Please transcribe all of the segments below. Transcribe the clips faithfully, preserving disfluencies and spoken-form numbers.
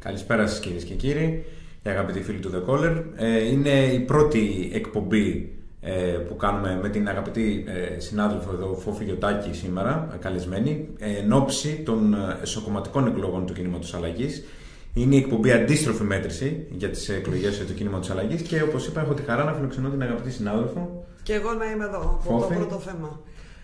Καλησπέρα σας κυρίες και κύριοι και αγαπητοί φίλοι του The Caller. Είναι η πρώτη εκπομπή που κάνουμε με την αγαπητή συνάδελφο εδώ Φόφη Γιωτάκη σήμερα, καλεσμένη, εν ώψη των εσωκομματικών εκλογών του Κινήματος Αλλαγής. Είναι η εκπομπή Αντίστροφη Μέτρηση για τις εκλογές του Κινήματος Αλλαγής και όπως είπα, έχω τη χαρά να φιλοξενώ την αγαπητή συνάδελφο. Και εγώ να είμαι εδώ, από το πρώτο θέμα.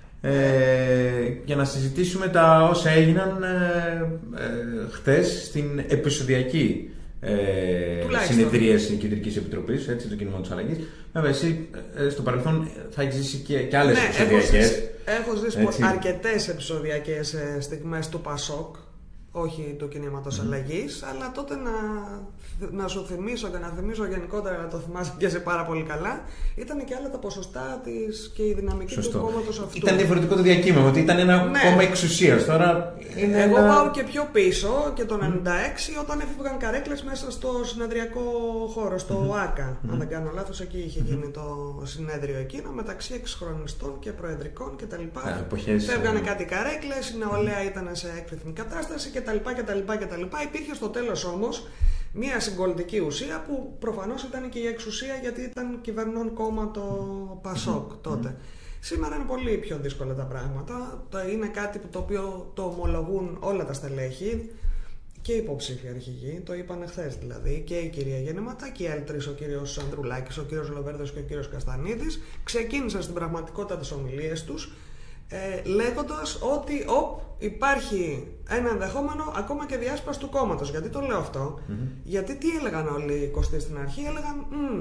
Ε, για να συζητήσουμε τα όσα έγιναν ε, ε, χτες στην επεισοδιακή ε, συνεδρίαση Κεντρικής Επιτροπής, έτσι, του Κινήματος Αλλαγής. Βέβαια, εσύ ε, στο παρελθόν θα έχεις ζήσει και, και άλλες ναι, επεισοδιακές. Έχω ζήσει, ζήσει αρκετές επεισοδιακές ε, στιγμές του Πασόκ, όχι του Κινήματος mm. Αλλαγής, αλλά τότε να, να σου θυμίσω και να θυμίσω γενικότερα, να το θυμάσαι και σε πάρα πολύ καλά, ήταν και άλλα τα ποσοστά της και η δυναμική Σωστό. του κόμματος αυτού. Ήταν διαφορετικό το διακύμανο, ότι ήταν ένα ναι. κόμμα εξουσίας. Τώρα είναι Εγώ ένα... πάω και πιο πίσω, και το ενενήντα έξι, mm. όταν έφευγαν καρέκλες μέσα στο συνεδριακό χώρο, στο mm. ΆΚΑ. Mm. Αν δεν κάνω λάθος, εκεί είχε mm. γίνει το συνέδριο εκείνο, μεταξύ εξχρονιστών και προεδρικών κτλ. Φεύγανε κάτι καρέκλες, η νεολαία ήταν σε έκρηθμη κατάσταση κτλ. κτλ, κτλ. Υπήρχε στο τέλος όμως μια συγκολητική ουσία που προφανώς ήταν και η εξουσία, γιατί ήταν κυβερνών κόμμα το Πασόκ τότε. Mm-hmm. Σήμερα είναι πολύ πιο δύσκολα τα πράγματα. Είναι κάτι που το οποίο το ομολογούν όλα τα στελέχη και οι υποψήφοι αρχηγοί. Το είπαν χθες δηλαδή και η κυρία Γεννηματά και οι άλλοι τρεις, ο κύριος Ανδρουλάκης, ο κύριος Λοβέρδος και ο κύριος Καστανίδης, ξεκίνησαν στην πραγματικότητα τις ομιλίες τους Ε, λέγοντας ότι οπ, υπάρχει ένα ενδεχόμενο ακόμα και διάσπαση του κόμματος. Γιατί το λέω αυτό? Mm-hmm. Γιατί τι έλεγαν όλοι οι κοστοί στην αρχή? Έλεγαν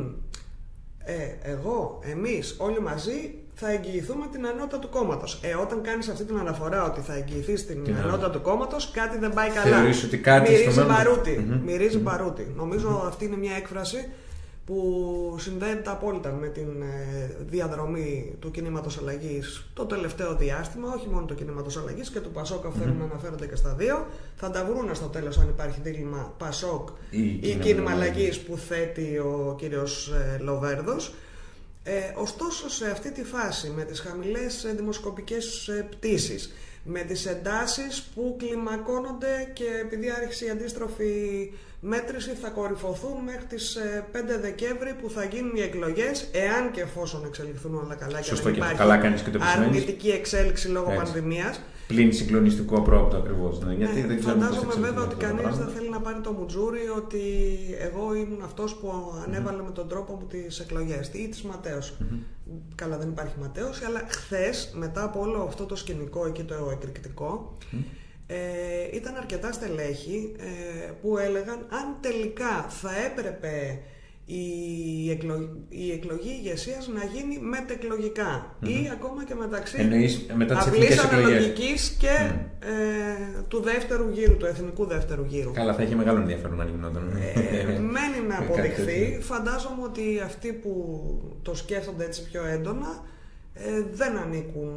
ε, εγώ, εμείς όλοι μαζί θα εγγυηθούμε την ενότητα του κόμματος. Ε, όταν κάνεις αυτή την αναφορά ότι θα εγγυηθείς την, την ενότητα του κόμματος, κάτι δεν πάει καλά. Θεωρείς ότι κάτι μυρίζει στο μπαρούτι. Mm-hmm. Μυρίζει mm-hmm. μπαρούτι. Νομίζω mm-hmm. αυτή είναι μια έκφραση που συνδέεται απόλυτα με την διαδρομή του Κινήματος Αλλαγής το τελευταίο διάστημα, όχι μόνο του Κινήματος Αλλαγής και του Πασόκ, αφήνουν mm-hmm. να αναφέρονται και στα δύο. Θα τα βρούνε στο τέλος αν υπάρχει δίλημμα Πασόκ ή, ή Κίνημα Αλλαγής που θέτει ο κύριος Λοβέρδος. Ε, ωστόσο, σε αυτή τη φάση, με τις χαμηλές δημοσκοπικές πτήσεις, με τις εντάσεις που κλιμακώνονται και επειδή άρχισε η αντίστροφη μέτρηση, θα κορυφωθούν μέχρι τις πέντε Δεκέμβρη που θα γίνουν οι εκλογές, εάν και εφόσον εξελιχθούν όλα καλά. Σωστό, και δεν υπάρχει και αρνητική εξέλιξη λόγω Έτσι. πανδημίας. Πλην συγκλονιστικό απρόοπτο ακριβώς. Ναι, γιατί ναι, δεν φαντάζομαι βέβαια ότι κανείς δεν θέλει να πάρει το μουτζούρι ότι εγώ ήμουν αυτός που ανέβαλε mm-hmm. με τον τρόπο μου τις εκλογές ή τις ματέωσης. Mm-hmm. Καλά, δεν υπάρχει ματέωση, αλλά χθες, μετά από όλο αυτό το σκηνικό εκεί το εκρηκτικό, mm-hmm. ε, ήταν αρκετά στελέχη ε, που έλεγαν αν τελικά θα έπρεπε η, εκλογ... η εκλογή ηγεσίας να γίνει μετεκλογικά mm-hmm. ή ακόμα και μεταξύ Εννοείς, μετά τις απλής αναλογικής και mm. ε, του δεύτερου γύρου, του εθνικού δεύτερου γύρου. Καλά, θα έχει μεγάλο ενδιαφέρον αν γινόταν. Ε, μένει να αποδειχθεί. Φαντάζομαι ότι αυτοί που το σκέφτονται έτσι πιο έντονα ε, δεν ανήκουν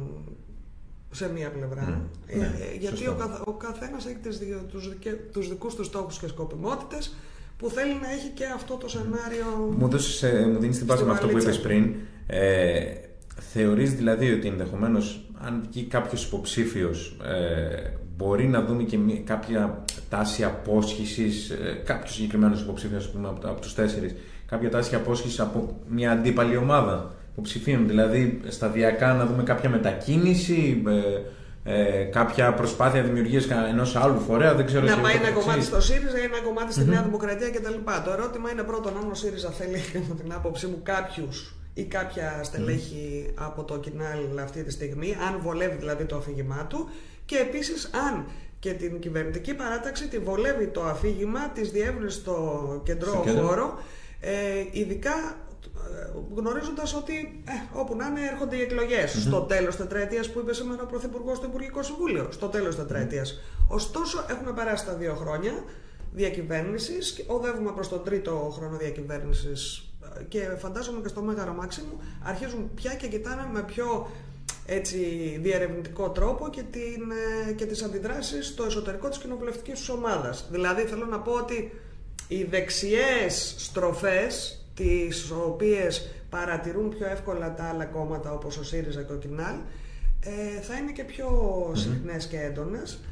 σε μία πλευρά. Mm. Ε, ναι, γιατί ο, καθ, ο καθένας έχει τις, τους, τους δικούς του στόχους και σκοπιμότητες που θέλει να έχει και αυτό το σενάριο. Μου, δώσεις, μου δίνεις την πάσα με αυτό που είπες πριν. Ε, θεωρείς δηλαδή ότι ενδεχομένως αν βγει κάποιος υποψήφιος ε, μπορεί να δούμε και μια, κάποια τάση απόσχησης, ε, κάποιος συγκεκριμένος υποψήφιος από, από τους τέσσερις, κάποια τάση απόσχησης από μια αντίπαλη ομάδα υποψηφίων, δηλαδή σταδιακά να δούμε κάποια μετακίνηση, ε, Ε, κάποια προσπάθεια δημιουργίας ενός άλλου φορέα, δεν ξέρω. Να πάει ένα κομμάτι στο ΣΥΡΙΖΑ ή ένα κομμάτι στη mm-hmm. Νέα Δημοκρατία κτλ. Το ερώτημα είναι πρώτον αν ο ΣΥΡΙΖΑ θέλει, κατά την άποψή μου, κάποιους ή κάποια στελέχη mm-hmm. από το Κινάλ αυτή τη στιγμή, αν βολεύει δηλαδή το αφήγημά του, και επίσης αν και την κυβερνητική παράταξη τη βολεύει το αφήγημα της διεύρυνσης στο κεντρό χώρο, ε, ειδικά γνωρίζοντας ότι ε, όπου να είναι έρχονται οι εκλογές mm-hmm. στο τέλος τετραετίας που είπε σήμερα ο Πρωθυπουργός στο Υπουργικό Συμβούλιο, στο τέλος τετραετίας. Mm-hmm. Ωστόσο έχουν περάσει τα δύο χρόνια διακυβέρνησης και οδεύουμε προς τον τρίτο χρόνο διακυβέρνησης και φαντάζομαι και στο μέγαρο μάξιμου αρχίζουν πια και κοιτάνε με πιο έτσι, διερευνητικό τρόπο και, την, και τις αντιδράσεις στο εσωτερικό της κοινοβουλευτικής τους ομάδας. Δηλαδή θέλω να πω ότι οι δεξιές στροφές, τις οποίες παρατηρούν πιο εύκολα τα άλλα κόμματα όπως ο ΣΥΡΙΖΑ και ο Κινάλ, ε, θα είναι και πιο mm-hmm. συχνές και έντονες,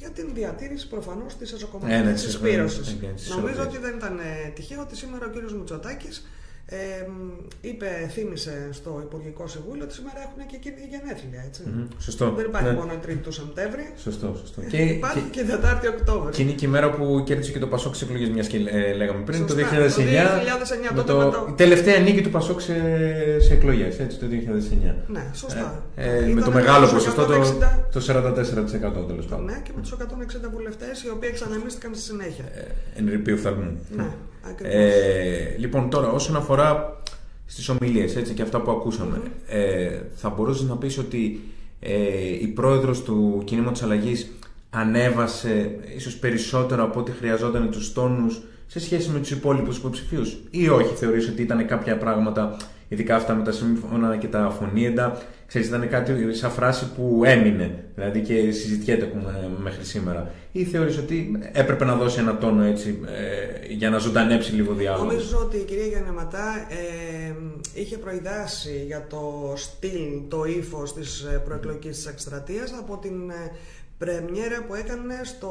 για την διατήρηση προφανώς της εσωκομματικής συσπήρωσης. Νομίζω ότι δεν ήταν τυχαίο ότι σήμερα ο κύριος Μητσοτάκης Ε, είπε, θύμισε στο Υπουργικό Συμβούλιο ότι σήμερα έχουν και εκείνοι γενέθλια. Έτσι. Mm-hmm. Σωστό. Δεν υπάρχει ναι. μόνο η Τρίτη του Σεπτέμβρη. Σωστό, σωστό. Ε, και, υπάρχει και, και Τετάρτη Οκτώβρη. Και είναι και η μέρα που κέρδισε και το Πασόκ στις εκλογές, μιας και ε, λέγαμε πριν. Σωστά, το δύο χιλιάδες εννιά. Το δύο χιλιάδες εννιά το, το, η τελευταία νίκη του Πασόκ σε, σε εκλογές, έτσι, το δύο χιλιάδες εννιά. Ναι, σωστά. Ε, ε, με το μεγάλο ποσοστό, το, το σαράντα τέσσερα τοις εκατό τέλος πάντων. Ναι, και με τους εκατόν εξήντα βουλευτές οι οποίοι εξανεμίστηκαν στη συνέχεια. Ε, εν ρηπείου φθαλμού. Ναι, ακριβώς. Ε, λοιπόν, τώρα όσον αφορά στις ομιλίες, έτσι, και αυτά που ακούσαμε, mm-hmm. ε, θα μπορούσες να πεις ότι ε, η πρόεδρος του Κινήματος Αλλαγής ανέβασε ίσως περισσότερο από ό,τι χρειαζόταν τους τόνους σε σχέση με τους υπόλοιπους υποψηφίους, ή όχι, θεωρείς ότι ήταν κάποια πράγματα, ειδικά αυτά με τα σύμφωνα και τα αφωνίεντα, ξέρεις, ήταν κάτι σαν φράση που έμεινε, δηλαδή και συζητιέται μέχρι σήμερα, ή θεωρείς ότι έπρεπε να δώσει ένα τόνο έτσι ε, για να ζωντανέψει λίγο διάλογο? Νομίζω ότι η κυρία Γιαννεματά ε, είχε προειδάσει για το στυλ, το ύφος της προεκλογικής της εκστρατείας από την ε, πρεμιέρα που έκανε στο...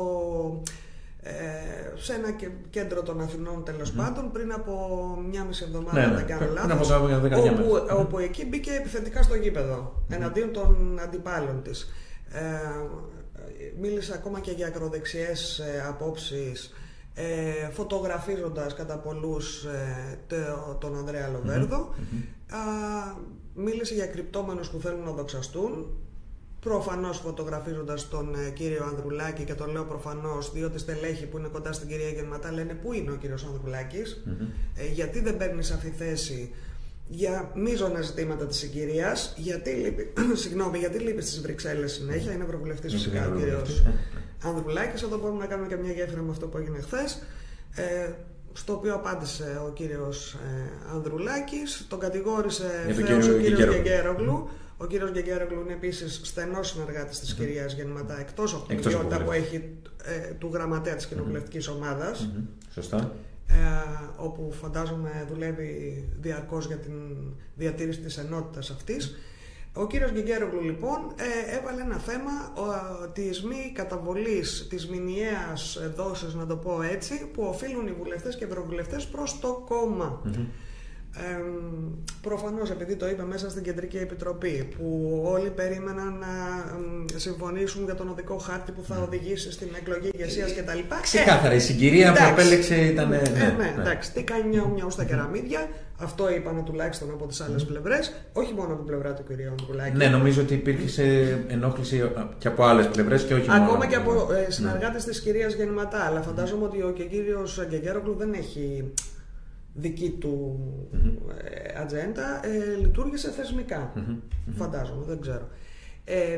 σε ένα κέντρο των Αθηνών, τέλος mm-hmm. πάντων, πριν από μια μισή εβδομάδα, ναι, αν ναι, δεν κάνω ναι, λάθος, όπου, όπου εκεί μπήκε επιθετικά στο γήπεδο mm-hmm. εναντίον των αντιπάλων της. Ε, μίλησε ακόμα και για ακροδεξιές ε, απόψεις, ε, φωτογραφίζοντας κατά πολλούς ε, το, τον Ανδρέα Λοβέρδο. Mm-hmm. Ε, μίλησε για κρυπτόμενους που θέλουν να δοξαστούν. Προφανώς φωτογραφίζοντας τον ε, κύριο Ανδρουλάκη, και το λέω προφανώς διότι στελέχοι που είναι κοντά στην κυρία Γιαννεματά λένε πού είναι ο κύριος Ανδρουλάκης, mm-hmm. ε, γιατί δεν παίρνει σε αυτή θέση για μείζωνα ζητήματα της συγκυρίας, γιατί λείπει, συγγνώμη, γιατί λείπει στις Βρυξέλλες συνέχεια, είναι ευρωβουλευτής φυσικά ο κύριος Ανδρουλάκης. Εδώ μπορούμε να κάνουμε και μια γέφυρα με αυτό που έγινε χθες, ε, στο οποίο απάντησε ο κύριος ε, Ανδρουλάκης, τον κατηγόρησε ευθέως ο κύριος Γκεγκέρογλου. Mm-hmm. Ο κύριος Γκεγκέρογλου είναι επίσης στενός συνεργάτης της mm-hmm. κυρίας Γεννηματά, εκτός από την ιδιότητα που έχει ε, του γραμματέα της κοινοβουλευτικής mm-hmm. ομάδας. Mm-hmm. Σωστά. Ε, όπου φαντάζομαι δουλεύει διαρκώς για την διατήρηση της ενότητας αυτής. Ο κύριος Γκεγκέρογλου λοιπόν ε, έβαλε ένα θέμα ο, της μη καταβολής, της μηνιαίας δόσης, να το πω έτσι, που οφείλουν οι βουλευτές και ευρωβουλευτές προς το κόμμα. Mm-hmm. Ε, προφανώς, επειδή το είπε μέσα στην Κεντρική Επιτροπή, που όλοι περίμεναν να ε, συμφωνήσουν για τον οδικό χάρτη που θα οδηγήσει στην εκλογή ηγεσίας κτλ. Ξεκάθαρα, η συγκυρία που επέλεξε ήταν. Ναι, ναι, ναι, ναι. εντάξει, τι κάνει μια ομιά στα κεραμίδια. Αυτό είπαμε τουλάχιστον από τις άλλες mm. πλευρές, όχι μόνο από την πλευρά του κυρίου Ανδρουλάκη. Ναι, νομίζω ότι υπήρχε ενόχληση και από άλλες πλευρές και όχι ακόμα μόνο. Ακόμα και από ε, συνεργάτες mm. της κυρίας Γεννηματά. Αλλά φαντάζομαι ότι ο και κύριος Γκεγκέρογλου δεν έχει δική του mm-hmm. ε, ατζέντα, ε, λειτουργήσε θεσμικά. Mm-hmm. Φαντάζομαι, δεν ξέρω. Ε,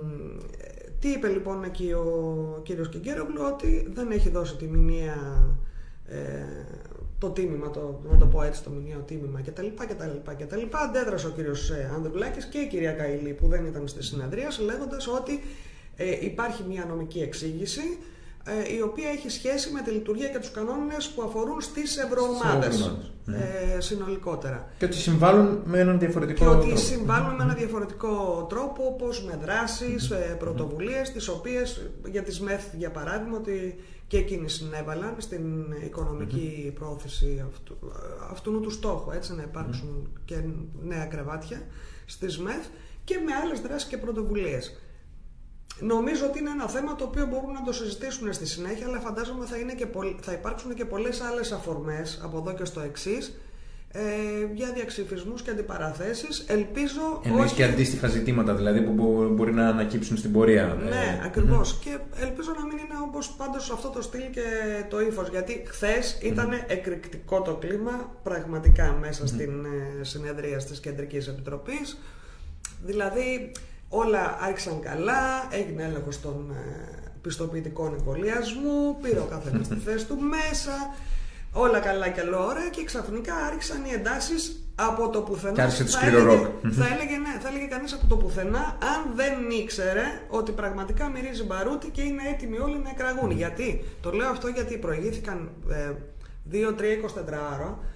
τι είπε λοιπόν εκεί ο κύριος Γκεγκέρογλου? Ότι δεν έχει δώσει τη μηνιαία, ε, το τίμημα, το, να το πω έτσι, το μηνιαίο τίμημα κτλ. κτλ. Αντέδρασε ο κύριος Ανδρουλάκης και η κυρία Καηλή, που δεν ήταν στη συνεδρία, λέγοντας ότι ε, υπάρχει μια νομική εξήγηση η οποία έχει σχέση με τη λειτουργία και τους κανόνες που αφορούν στις ευρωομάδες ε, συνολικότερα. Και ότι συμβάλλουν με έναν διαφορετικό και τρόπο. Και ότι συμβάλλουν mm-hmm. με έναν διαφορετικό τρόπο, όπως με δράσεις, mm-hmm. πρωτοβουλίες, τις οποίες για τις ΜΕΘ, για παράδειγμα, ότι και εκείνοι συνέβαλαν στην οικονομική mm-hmm. πρόθεση αυτού, αυτού του στόχου, έτσι, να υπάρξουν mm-hmm. και νέα κρεβάτια στις ΜΕΘ, και με άλλες δράσεις και πρωτοβουλίες. Νομίζω ότι είναι ένα θέμα το οποίο μπορούν να το συζητήσουν στη συνέχεια, αλλά φαντάζομαι θα, είναι και πολλ... θα υπάρξουν και πολλές άλλες αφορμές από εδώ και στο εξής, ε, για διαξυφισμούς και αντιπαραθέσεις. Ελπίζω. Εννοείς όχι... και αντίστοιχα ζητήματα δηλαδή που μπορεί να ανακύψουν στην πορεία. Ναι, ε... ακριβώς. Mm-hmm. Και ελπίζω να μην είναι όπως πάντως αυτό το στυλ και το ύφος, γιατί χθες mm-hmm. ήταν εκρηκτικό το κλίμα πραγματικά μέσα mm-hmm. στην ε, συνεδρία της Κεντρικής Επιτροπής. Δηλαδή. Όλα άρχισαν καλά, έγινε έλεγχος των ε, πιστοποιητικών εμβολιασμού, πήρε ο καθένας τη θέση του μέσα, όλα καλά και ωραία, και ξαφνικά άρχισαν οι εντάσεις από το πουθενά. Θα, θα, έλεγε, θα, έλεγε, ναι, θα έλεγε κανείς από το πουθενά, αν δεν ήξερε ότι πραγματικά μυρίζει μπαρούτι και είναι έτοιμοι όλοι να εκραγούν. Γιατί, το λέω αυτό γιατί προηγήθηκαν ε, δύο τρία εικοσιτετράωρο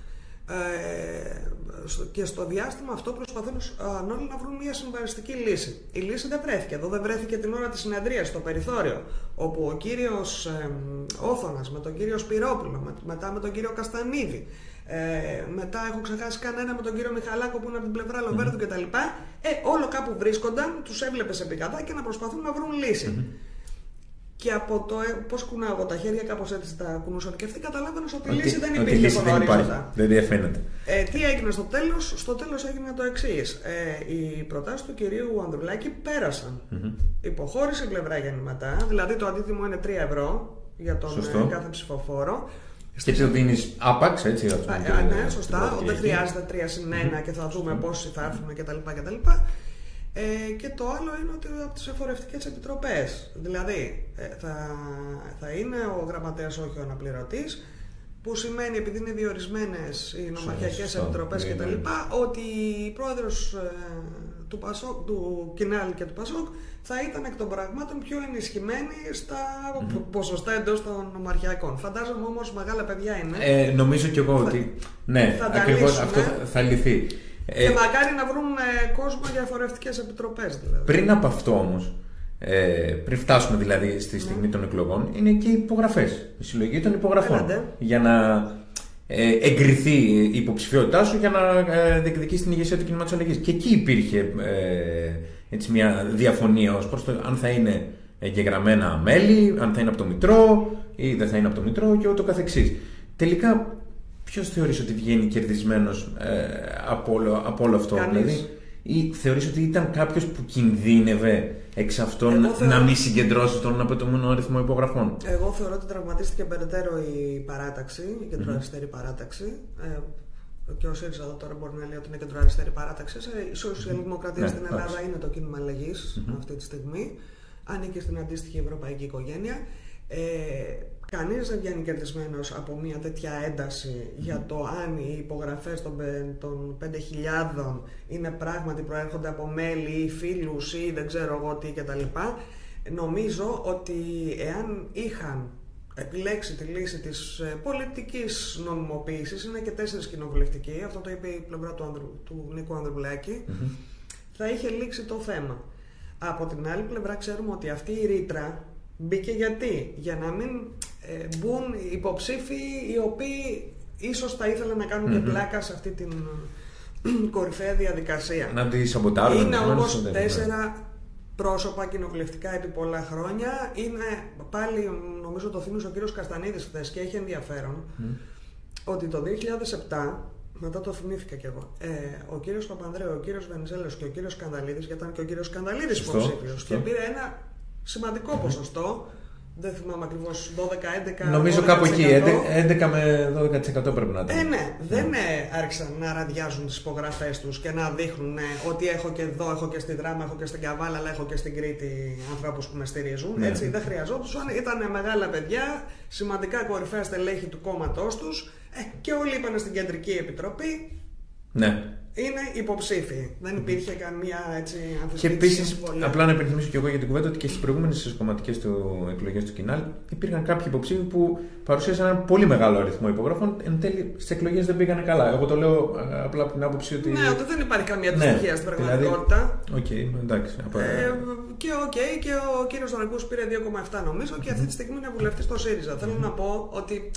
Ε, και στο διάστημα αυτό προσπαθούν όλοι να βρουν μια συμβαριστική λύση. Η λύση δεν βρέθηκε. Εδώ δεν βρέθηκε την ώρα της συνεδρίας, στο περιθώριο, όπου ο κύριος ε, Όθωνας με τον κύριο Σπυρόπουλο, με, μετά με τον κύριο Καστανίδη, ε, μετά έχω ξεχάσει κανένα με τον κύριο Μιχαλάκο που είναι από την πλευρά Λοβέρδου mm-hmm. κτλ. Ε, όλο κάπου βρίσκονταν, τους έβλεπες επί και να προσπαθούν να βρουν λύση. Mm-hmm. Και από το πώς κουνάω εγώ τα χέρια, κάπως έτσι τα κουνούσαν και αυτοί, καταλάβαινες ότι η λύση δεν υπήρχε στον ορίζοντα. Δεν διαφαίνεται. Ε, τι έγινε στο τέλος? Στο τέλος έγινε το εξής. Ε, οι προτάσεις του κυρίου Ανδρουλάκη πέρασαν. Mm-hmm. Υποχώρησε η πλευρά γεννηματά, δηλαδή το αντίτιμο είναι τρία ευρώ για τον Σωστό. κάθε ψηφοφόρο. Και το δίνεις άπαξ, έτσι. Α, α, ναι, σωστά. Δεν χρειάζεται τρία συν ένα mm-hmm. και θα δούμε mm-hmm. πόσοι θα έρθουν κτλ. Ε, και το άλλο είναι ότι από τις εφορευτικές επιτροπές. Δηλαδή ε, θα, θα είναι ο γραμματέας, όχι ο αναπληρωτής, που σημαίνει, επειδή είναι διορισμένες οι νομαρχιακές επιτροπές και τα λοιπά, ότι η πρόεδρος ε, του, Πασόκ, του Κινάλ και του Πασόκ θα ήταν εκ των πραγμάτων πιο ενισχυμένη στα mm-hmm. ποσοστά εντός των νομαρχιακών. Φαντάζομαι όμως μεγάλα παιδιά είναι. Ε, νομίζω κι εγώ θα, ότι ναι, ακριβώς αυτό θα, θα λυθεί. Και ε, μακάρι να βρουν ε, κόσμο για εφορευτικές επιτροπές δηλαδή. Πριν από αυτό όμως, ε, πριν φτάσουμε δηλαδή στη στιγμή mm. των εκλογών, είναι και οι υπογραφές, η συλλογή των υπογραφών. Έλατε. Για να ε, εγκριθεί η υποψηφιότητά σου για να ε, διεκδικήσει την ηγεσία του κινήματος αλλαγής. Και εκεί υπήρχε ε, έτσι μια διαφωνία ως προς το αν θα είναι εγγεγραμμένα μέλη, αν θα είναι από το Μητρό ή δεν θα είναι από το Μητρό και ούτω καθεξής. Τελικά, ποιος θεωρείς ότι βγαίνει κερδισμένος ε, από, όλο, από όλο αυτό? Κανείς. Δηλαδή, ή θεωρείς ότι ήταν κάποιος που κινδύνευε εξ αυτών να θεωρώ... μην συγκεντρώσει τον απαιτούμενο αριθμό υπογραφών? Εγώ θεωρώ ότι τραυματίστηκε περαιτέρω η παράταξη, η κεντροαριστερή mm-hmm. παράταξη. Ε, και ο ΣΥΡΙΖΑ εδώ τώρα μπορεί να λέει ότι είναι κεντροαριστερή παράταξη. Η σοσιαλδημοκρατία mm-hmm. στην Ελλάδα mm-hmm. είναι το κίνημα αλλαγής mm-hmm. αυτή τη στιγμή. Ανήκει στην αντίστοιχη ευρωπαϊκή οικογένεια. Ε, κανείς δεν βγαίνει κερδισμένος από μια τέτοια ένταση mm. για το αν οι υπογραφές των, των πέντε χιλιάδων είναι πράγματι προέρχονται από μέλη ή φίλους ή δεν ξέρω εγώ τι κτλ. Νομίζω ότι εάν είχαν επιλέξει τη λύση της πολιτικής νομιμοποίησης, είναι και τέσσερις κοινοβουλευτικοί, αυτό το είπε η πλευρά του, Ανδρου, του Νίκου Ανδρουλάκη, mm-hmm. θα είχε λήξει το θέμα. Από την άλλη πλευρά ξέρουμε ότι αυτή η ρήτρα μπήκε γιατί, για να μην ε, μπουν υποψήφοι οι οποίοι ίσως θα ήθελαν να κάνουν mm-hmm. και πλάκα σε αυτή την κορυφαία διαδικασία. Να τη σαμποτάρουν. Είναι όμως τέσσερα πρόσωπα κοινοβουλευτικά επί πολλά χρόνια. Είναι πάλι, νομίζω το θύμισε ο κύριος Καστανίδης χθες και έχει ενδιαφέρον, mm. ότι το δύο χιλιάδες επτά, μετά το θυμήθηκα κι εγώ, ε, ο κύριος Παπανδρέου, ο κύριος Βενιζέλος και ο κύριος Σκανδαλίδης, γιατί ήταν και ο κύριος Σκανδαλίδης υποψήφιος, και πήρε ένα σημαντικό mm-hmm. ποσοστό, δεν θυμάμαι ακριβώς, δώδεκα έντεκα. Νομίζω κάπου εκεί, έντεκα με δώδεκα τοις εκατό πρέπει να ήταν. Ε, ναι, δεν ε, άρχισαν να ραδιάζουν τις υπογραφές τους και να δείχνουν ε, ότι έχω και εδώ, έχω και στη Δράμα, έχω και στην Καβάλα, αλλά έχω και στην Κρήτη ανθρώπους που με στηρίζουν. Ναι. Έτσι, δεν χρειαζόντουσαν, ήταν μεγάλα παιδιά, σημαντικά κορυφαία στελέχη του κόμματός τους ε, και όλοι είπαν στην Κεντρική Επιτροπή. Ναι. Είναι υποψήφοι. Δεν υπήρχε καμία έτσι αμφισβήτηση. Και επίσης, απλά να υπενθυμίσω και εγώ για την κουβέντα ότι και στις προηγούμενες κομματικές του εκλογές του Κινάλ υπήρχαν κάποιοι υποψήφοι που παρουσίασαν ένα πολύ μεγάλο αριθμό υπογραφών. Εν τέλει, στις εκλογές δεν πήγανε καλά. Εγώ το λέω απλά από την άποψη ότι. Ναι, ότι δεν υπάρχει καμία δυστυχία ναι, στην πραγματικότητα. Οκ, δηλαδή, okay, εντάξει. Ε, και, okay, και ο κύριος Δρακούς πήρε δύο κόμμα επτά νομίζω και αυτή τη στιγμή είναι βουλευτής στο ΣΥΡΙΖΑ. Θέλω να πω ότι.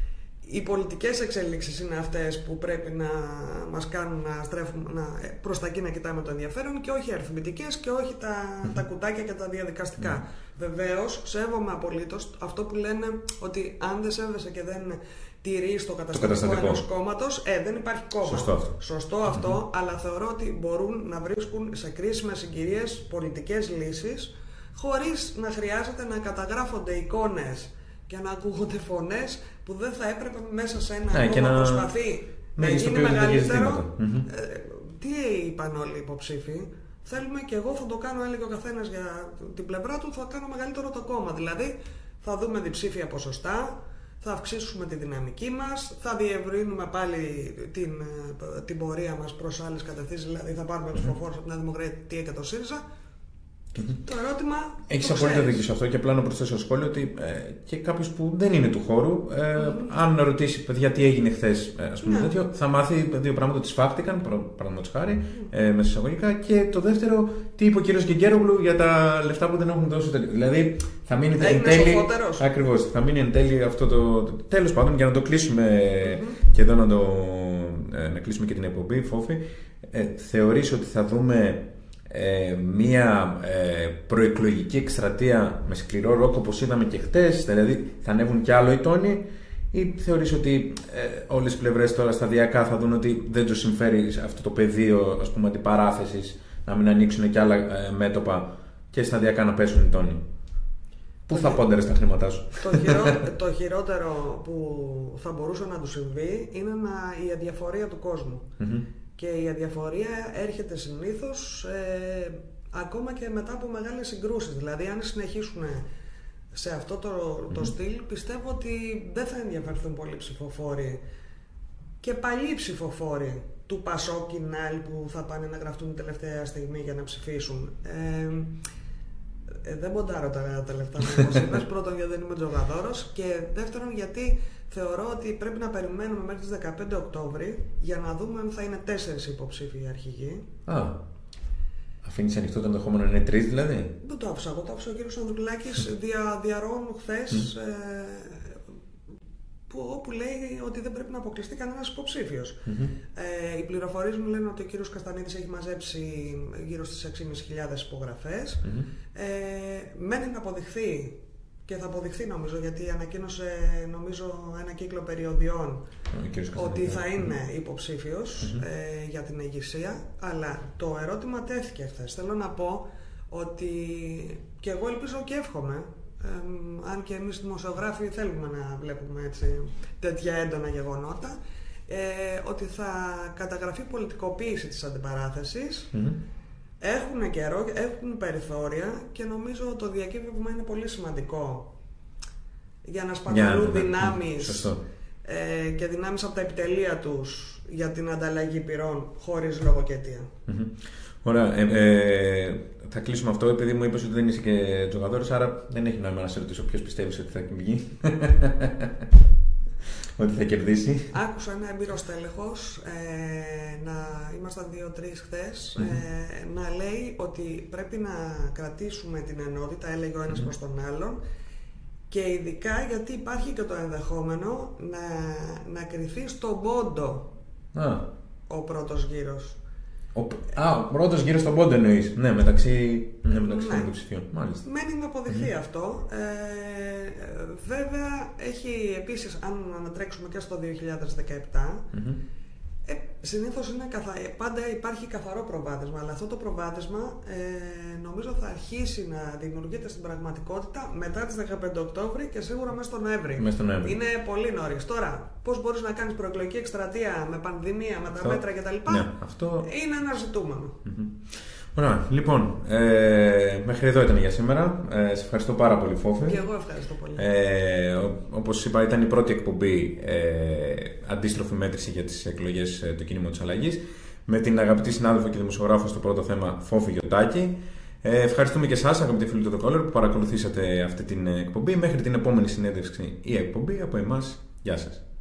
Οι πολιτικές εξέλιξεις είναι αυτές που πρέπει να μας κάνουν να στρέφουμε να, προς τα εκεί να κοιτάμε το ενδιαφέρον και όχι αριθμητικές και όχι τα, mm-hmm. τα κουτάκια και τα διαδικαστικά. Mm-hmm. Βεβαίως, σέβομαι απολύτως αυτό που λένε ότι αν δεν σέβεσαι και δεν τηρείς το καταστατικό ενός κόμματος, ε, δεν υπάρχει κόμμα. Σωστό αυτό. Σωστό αυτό, mm-hmm. αλλά θεωρώ ότι μπορούν να βρίσκουν σε κρίσιμες συγκυρίες πολιτικές λύσεις χωρίς να χρειάζεται να καταγράφονται εικόνες και να ακούγονται φωνές που δεν θα έπρεπε μέσα σε ένα ναι, κόμμα να προσπαθεί να γίνει μεγαλύτερο. Mm-hmm. Ε, τι είπαν όλοι οι υποψήφοι? Θέλουμε και εγώ θα το κάνω, έλεγε ο καθένας για την πλευρά του, θα κάνω μεγαλύτερο το κόμμα. Δηλαδή θα δούμε διψήφια ποσοστά, θα αυξήσουμε τη δυναμική μας, θα διευρύνουμε πάλι την, την πορεία μας προς άλλες κατευθύνσεις, δηλαδή θα πάρουμε τους προφόρους από την Δημοκρατία και το ΣΥΡΙΖΑ Mm-hmm. Το ερώτημα. Έχεις απόλυτα δίκιο σε αυτό και απλά να προσθέσω σχόλιο ότι ε, και κάποιος που δεν είναι του χώρου, ε, mm-hmm. αν ρωτήσει παιδιά τι έγινε χθες, ε, ας πούμε, yeah. τέτοιο, θα μάθει δύο πράγματα ότι σφάχτηκαν, παραδείγματος χάρη, mm-hmm. ε, μέσα εισαγωγικά, και το δεύτερο, τι είπε ο κύριος Γκέγκερογλου για τα λεφτά που δεν έχουν δώσει. Δηλαδή θα μείνει εν τέλει. Ακριβώς, θα μείνει εν τέλει αυτό το. Τέλος πάντων, για να το κλείσουμε mm-hmm. και εδώ να, το, ε, να κλείσουμε και την εκπομπή, Φόφη, ε, θεωρείς ότι θα δούμε. Ε, μία ε, προεκλογική εκστρατεία με σκληρό ροκ όπως είδαμε και χτες, δηλαδή θα ανέβουν κι άλλο οι τόνοι, ή θεωρείς ότι ε, όλες οι πλευρές τώρα σταδιακά θα δουν ότι δεν τους συμφέρει αυτό το πεδίο, ας πούμε, αντιπαράθεσης, να μην ανοίξουν κι άλλα ε, μέτωπα και σταδιακά να πέσουν οι τόνοι? Πού θα πόντερες τα χρήματά σου? Το, χειρό, το χειρότερο που θα μπορούσε να του συμβεί είναι να, η αδιαφορία του κόσμου. Mm-hmm. Και η αδιαφορία έρχεται συνήθως ε, ακόμα και μετά από μεγάλες συγκρούσεις. Δηλαδή, αν συνεχίσουν σε αυτό το, το mm-hmm. στυλ, πιστεύω ότι δεν θα ενδιαφερθούν πολλοί ψηφοφόροι και παλιοί ψηφοφόροι του Πασόκ και Νάλ που θα πάνε να γραφτούν την τελευταία στιγμή για να ψηφίσουν. Ε, ε, δεν ποντάρω τα, τα λεφτά μου, όπως είπες. Πρώτον, γιατί δεν είμαι τζογαδόρος, και δεύτερον, γιατί θεωρώ ότι πρέπει να περιμένουμε μέχρι τις δεκαπέντε Οκτώβρη για να δούμε αν θα είναι τέσσερις υποψήφοι αρχηγοί. Α, αφήνεις ανοιχτό το ενδεχόμενο να είναι τρεις δηλαδή? Δεν το άφησα εγώ, το άφησα ο κύριος Ανδρουλάκης δια, διαρροών χθες, ε, που, όπου λέει ότι δεν πρέπει να αποκλειστεί κανένας υποψήφιος. Mm-hmm. Ε, οι πληροφορίες μου λένε ότι ο κύριος Καστανίδης έχει μαζέψει γύρω στις έξι χιλιάδες πεντακόσιες υπογραφές. Mm-hmm. Ε, μένει να αποδειχθεί, και θα αποδειχθεί νομίζω, γιατί ανακοίνωσε νομίζω ένα κύκλο περιοδιών ότι θα είναι υποψήφιος mm-hmm. ε, για την ηγεσία. Αλλά το ερώτημα τέθηκε χθες. Θέλω να πω ότι, και εγώ ελπίζω και εύχομαι, ε, αν και εμείς δημοσιογράφοι θέλουμε να βλέπουμε έτσι, τέτοια έντονα γεγονότα, ε, ότι θα καταγραφεί πολιτικοποίηση της αντιπαράθεσης. Mm-hmm. Έχουν καιρό, έχουν περιθώρια, και νομίζω το διακύβευμα είναι πολύ σημαντικό για να σπαταλούν yeah, δυνάμεις ε, και δυνάμεις από τα επιτελεία τους για την ανταλλαγή πυρών χωρίς λογοκαιτία. Mm-hmm. Ωραία. Ε, ε, θα κλείσουμε αυτό, επειδή μου είπες ότι δεν είσαι και τζογαδόρος, άρα δεν έχει νόημα να σε ρωτήσω ποιος πιστεύεις ότι θα βγει. Ότι θα κερδίσει. Άκουσα ένα έμπειρο στέλεχος, ε, να ήμασταν δύο-τρεις χθες, mm-hmm. ε, να λέει ότι πρέπει να κρατήσουμε την ενότητα, έλεγε ο ένας mm-hmm. προς τον άλλον, και ειδικά γιατί υπάρχει και το ενδεχόμενο να, να κρυθεί στον πόντο ah. ο πρώτος γύρος. Ο, α, ο πρώτος γύρος στον πόντο εννοείς? Ναι, μεταξύ, ναι, μεταξύ ναι. των υποψηφίων. Μάλιστα. Μένει να αποδειχθεί mm-hmm. αυτό. Ε, βέβαια, έχει επίσης, αν ανατρέξουμε και στο δύο χιλιάδες δεκαεπτά, mm-hmm. ε, συνήθως είναι καθα... πάντα υπάρχει καθαρό προβάδισμα, αλλά αυτό το προβάδισμα ε, νομίζω θα αρχίσει να δημιουργείται στην πραγματικότητα μετά τις δεκαπέντε Οκτώβρη και σίγουρα μέσα στον Νοέμβρη. Μέσα στον Νοέμβρη. Είναι πολύ νωρίς. Τώρα, πώς μπορείς να κάνεις προεκλογική εκστρατεία με πανδημία, με τα αυτό... μέτρα κτλ. Ναι, αυτό... είναι ένα ζητούμενο. Mm-hmm. Ωραία, λοιπόν, ε, μέχρι εδώ ήταν για σήμερα. Ε, σε ευχαριστώ πάρα πολύ, Φόφη. Και εγώ ευχαριστώ πολύ. Ε, όπως είπα, ήταν η πρώτη εκπομπή ε, αντίστροφη μέτρηση για τις εκλογές ε, του κίνημα της αλλαγής, με την αγαπητή συνάδελφο και δημοσιογράφο στο πρώτο θέμα, Φόφη Γιωτάκη. Ε, ευχαριστούμε και εσάς, αγαπητοί φίλοι του The Caller, που παρακολουθήσατε αυτή την εκπομπή. Μέχρι την επόμενη συνέντευξη ή εκπομπή από εμάς, γεια σας.